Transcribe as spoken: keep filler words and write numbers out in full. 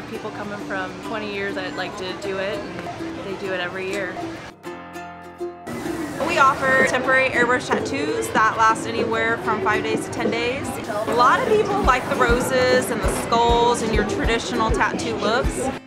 have people coming from twenty years that like to do it, and they do it every year. We offer temporary airbrush tattoos that last anywhere from five days to ten days. A lot of people like the roses and the skulls and your traditional tattoo looks.